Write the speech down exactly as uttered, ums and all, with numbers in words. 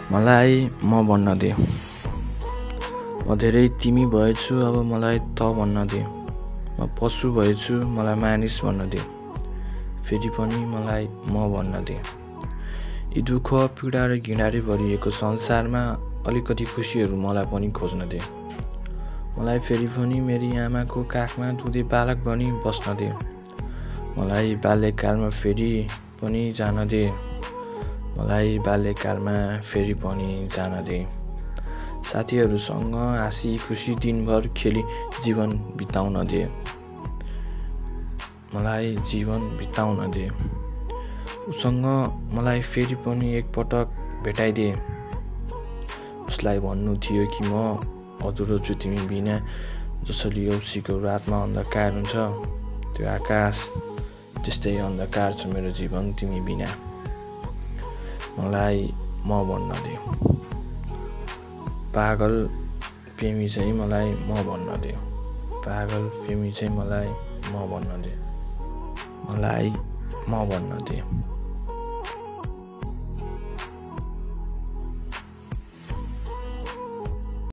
मलाई म भन्न दे। म धेरै तिमी भएछु, अब मलाई त भन्न दे। म पशु भएछु, मलाई मानिस भन्न दे। फेरि पनि मलाई म भन्न दे। यी दुःख, पीडा र घृणाले भरिएको संसारमा अलिकति खुसीहरू मलाई पनि खोज्न दे। मलाई फेरि पनि मेरी आमाको काखमा दुधे बालक बनी बस्न दे। मलाई बाल्यकालमा फेरि पनि जान दे। मलाई बाल्यकालमा फेरि पनि जान दे। साथीहरूसँग हाँसी खुसी दिनभर खेली जीवन बिताउन दे। मलाई जीवन बिताउन दे। उसँग मलाई फेरि पनि एकपटक भेटाइदे। उसलाई भन्नु थियो कि म अधुरो छु तिमी बिना। जसरी औँसीको रातमा अन्धकार हुन्छ, त्यो आकाश त्यस्तै अन्धकार छ मेरो जीवन तिमी बिना। मलाई म भन्न दे। पागल प्रेमी चाहिँ मलाई म भन्न दे। पागल प्रेमी चाहिँ मलाई म भन्न दे। मलाई म भन्न दे।